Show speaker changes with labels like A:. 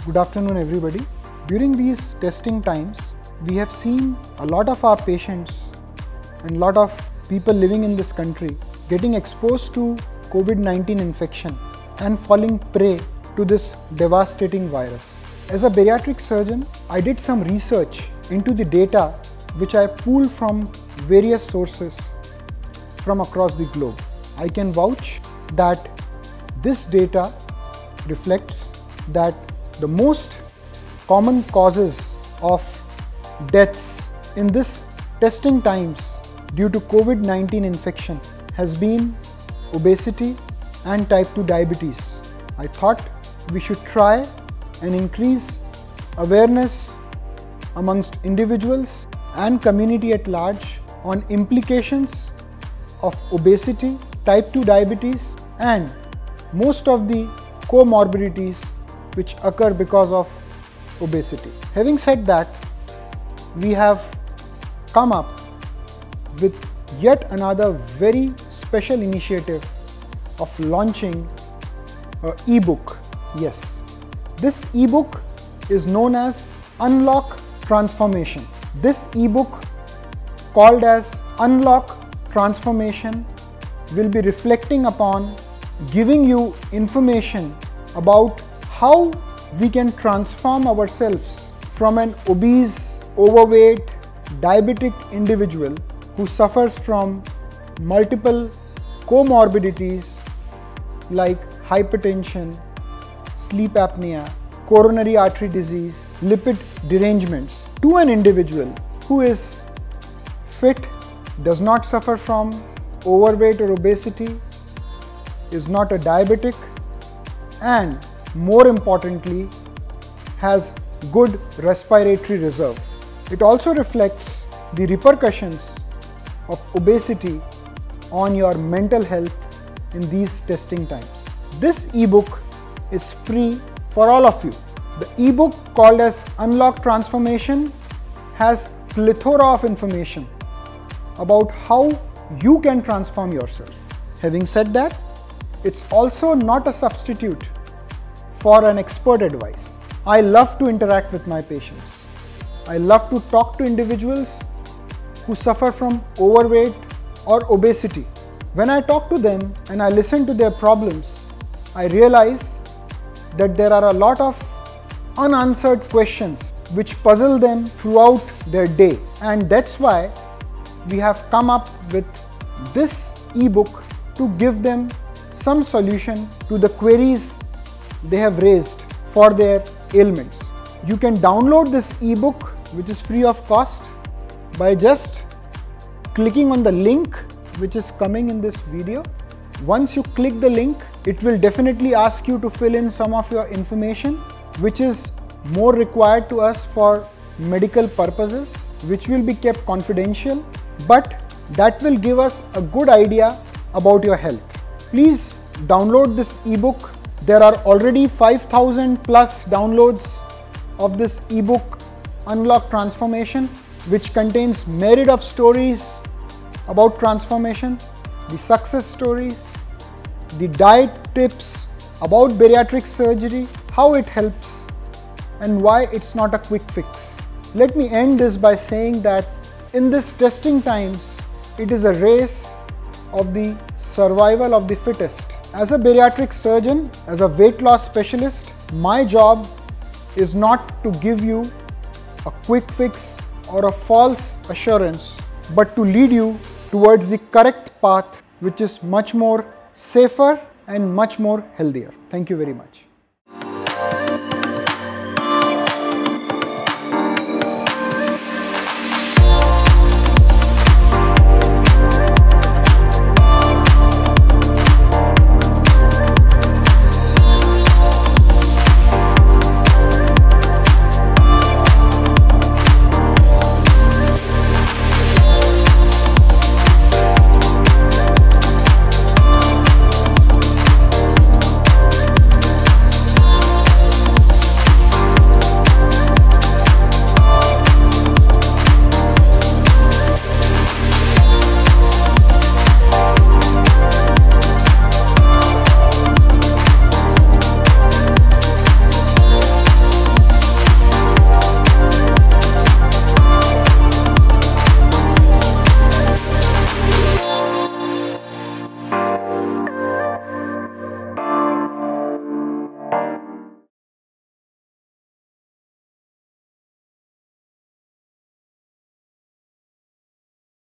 A: Good afternoon, everybody. During these testing times, we have seen a lot of our patients and a lot of people living in this country getting exposed to COVID-19 infection and falling prey to this devastating virus. As a bariatric surgeon, I did some research into the data which I pulled from various sources from across the globe. I can vouch that this data reflects that the most common causes of deaths in this testing times due to COVID-19 infection has been obesity and type 2 diabetes. I thought we should try and increase awareness amongst individuals and community at large on implications of obesity, type 2 diabetes and most of the comorbidities which occur because of obesity. Having said that, we have come up with yet another very special initiative of launching an e-book. Yes, this e-book is known as Unlock Transformation. This e-book, called as Unlock Transformation, will be reflecting upon giving you information about how we can transform ourselves from an obese, overweight, diabetic individual who suffers from multiple comorbidities like hypertension, sleep apnea, coronary artery disease, lipid derangements, to an individual who is fit, does not suffer from overweight or obesity, is not a diabetic, and more importantly has good respiratory reserve. It also reflects the repercussions of obesity on your mental health in these testing times. This ebook is free for all of you. The ebook, called as Unlock Transformation, has plethora of information about how you can transform yourself. Having said that, it's also not a substitute for an expert advice. I love to interact with my patients. I love to talk to individuals who suffer from overweight or obesity. When I talk to them and I listen to their problems, I realize that there are a lot of unanswered questions which puzzle them throughout their day. And that's why we have come up with this ebook to give them some solution to the queries they have raised for their ailments. You can download this ebook, which is free of cost, by just clicking on the link which is coming in this video. Once you click the link, it will definitely ask you to fill in some of your information which is more required to us for medical purposes, which will be kept confidential, but that will give us a good idea about your health. Please download this ebook. There are already 5,000 plus downloads of this ebook Unlock Transformation, which contains myriad of stories about transformation, the success stories, the diet tips about bariatric surgery, how it helps and why it's not a quick fix. Let me end this by saying that in this testing times, it is a race of the survival of the fittest. As a bariatric surgeon, as a weight loss specialist, my job is not to give you a quick fix or a false assurance, but to lead you towards the correct path, which is much more safer and much more healthier. Thank you very much.